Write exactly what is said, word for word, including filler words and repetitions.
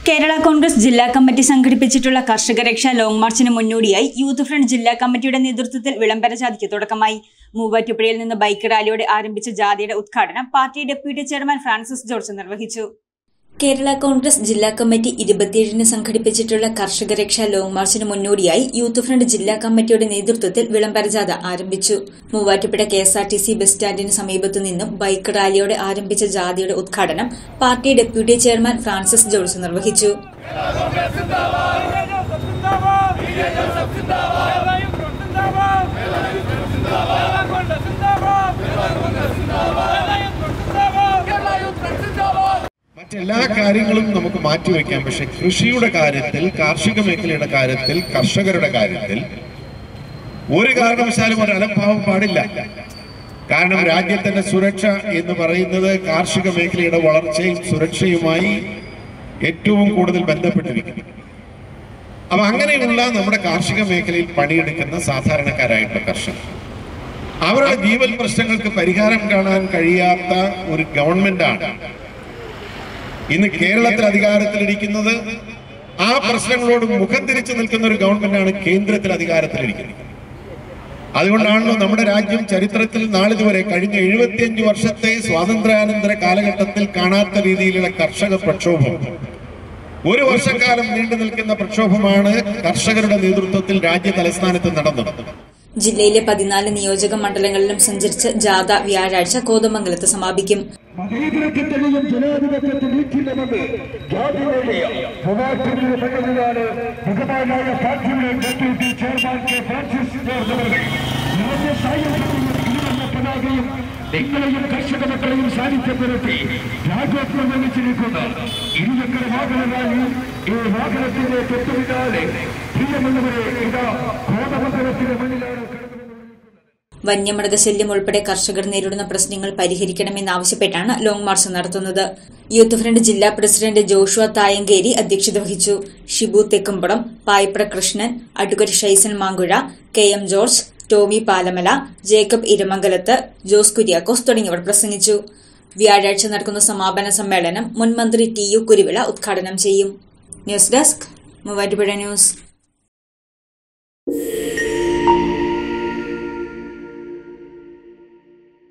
കേരള കോൺഗ്രസ് ജില്ലാ കമ്മിറ്റി സംഘടിപ്പിച്ചിട്ടുള്ള കർഷക രക്ഷാ ലോങ് മാർച്ചിന് മുന്നോടിയായി യൂത്ത് ഫ്രണ്ട് ജില്ലാ കമ്മിറ്റിയുടെ നേതൃത്വത്തിൽ വിളംബര ജാഥയ്ക്ക് തുടക്കമായി. മൂവാറ്റുപുഴയിൽ നിന്ന് ബൈക്ക് റാലിയോടെ ആരംഭിച്ച ജാഥയുടെ ഉദ്ഘാടനം party deputy chairman Francis George നിർവഹിച്ചു. കേരള കോൺഗ്രസ് ജില്ലാ കമ്മിറ്റി ഇരുപത്തിയേഴിന് സംഘടിപ്പിച്ചിട്ടുള്ള കർഷക രക്ഷാ ലോങ് മാർച്ചിന് മുന്നോടിയായി യൂത്ത് ഫ്രണ്ട് ജില്ലാ കമ്മിറ്റിയുടെ നേതൃത്വത്തിൽ വിളംബര ജാഥ ആരംഭിച്ചു. Muvattupuzha K S R T C bus സ്റ്റാൻഡിന് സമീപത്തു നിന്നും ബൈക്ക് റാലിയോടെ ആരംഭിച്ച ജാഥയുടെ ഉദ്ഘാടനം party deputy chairman Francis George നിർവഹിച്ചു. മറ്റെല്ലാ കാര്യങ്ങളും നമുക്ക് മാറ്റിവെക്കാം. പക്ഷെ കൃഷിയുടെ കാര്യത്തിൽ, കാർഷിക മേഖലയുടെ കാര്യത്തിൽ, കർഷകരുടെ കാര്യത്തിൽ ഒരു കാരണവശാലും ഒരു അലംഭാവം പാടില്ല. കാരണം രാജ്യത്തിന്റെ സുരക്ഷ എന്ന് പറയുന്നത് കാർഷിക മേഖലയുടെ വളർച്ചയും സുരക്ഷയുമായി ഏറ്റവും കൂടുതൽ ബന്ധപ്പെട്ടിരിക്കുന്നു. അപ്പൊ അങ്ങനെയുള്ള നമ്മുടെ കാർഷിക മേഖലയിൽ പണിയെടുക്കുന്ന സാധാരണക്കാരായിട്ടുള്ള കർഷകർ, അവരുടെ ജീവൽ പ്രശ്നങ്ങൾക്ക് പരിഹാരം കാണാൻ കഴിയാത്ത ഒരു ഗവൺമെന്റാണ് ഇന്ന് കേരളത്തിൽ അധികാരത്തിലിരിക്കുന്നത്. ആ പ്രശ്നങ്ങളോട് മുഖം തിരിച്ചു നിൽക്കുന്ന ഒരു ഗവൺമെന്റാണ് കേന്ദ്രത്തിൽ അധികാരത്തിലിരിക്കുന്നത്. അതുകൊണ്ടാണല്ലോ നമ്മുടെ രാജ്യം ചരിത്രത്തിൽ നാളിതുവരെ കഴിഞ്ഞ എഴുപത്തിയഞ്ച് വർഷത്തെ സ്വാതന്ത്ര്യാനന്തര കാലഘട്ടത്തിൽ കാണാത്ത രീതിയിലുള്ള കർഷക പ്രക്ഷോഭം, ഒരു വർഷക്കാലം നീണ്ടു നിൽക്കുന്ന പ്രക്ഷോഭമാണ് കർഷകരുടെ നേതൃത്വത്തിൽ രാജ്യ തലസ്ഥാനത്ത് നടന്നത്. ജില്ലയിലെ പതിനാല് നിയോജക മണ്ഡലങ്ങളിലും സഞ്ചരിച്ച് ജാഥ വ്യാഴാഴ്ച കോതമംഗലത്ത് സമാപിക്കും. മതേതരത്വത്തിന്റെയും ജനാധിപത്യത്തിന്റെയും വീട്ടിലെന്ന് ജാതിയുടെയ മൂവാറ്റുപുഴ മണ്ഡലത്തിലാണ് ബഹുമാനായ പാർട്ടിയുടെ deputy chairman K Francis George നിറഞ്ഞ സായുധവും പതാകയും നിങ്ങളെയും കർഷക മക്കളെയും സാന്നിധ്യപ്പെടുത്തി രാജ്യോത്സവം നിർമ്മിച്ചിരിക്കുന്ന ഇരുചക്ര വാഹന റാലി ഈ വാഹനത്തിന്റെ തൊട്ടുപിന്നാലെ പ്രിയമുള്ളവരെ ഇതാ കോതമംഗലത്തിന്റെ മണ്ണിലാണ്. വന്യമൃഗശല്യം ഉൾപ്പെടെ കർഷകർ നേരിടുന്ന പ്രശ്നങ്ങൾ പരിഹരിക്കണമെന്നാവശ്യപ്പെട്ടാണ് ലോങ് മാർച്ച് നടത്തുന്നത്. യൂത്ത് ഫ്രണ്ട് ജില്ലാ പ്രസിഡന്റ് ജോഷുവ തായങ്കേരി അധ്യക്ഷത വഹിച്ചു. Shibu Thekkumpuram, Paipra Krishnan, advocate Shaison Mankuzha, K M George, Tomy Palamala, Jacob Eramangalath, Jose Kuriakose തുടങ്ങിയവർ പ്രസംഗിച്ചു. വ്യാഴാഴ്ച നടക്കുന്ന സമാപന സമ്മേളനം മുൻ മന്ത്രി ടി യു കുരുവിള ഉദ്ഘാടനം ചെയ്യും. News desk Muvattupuzha news.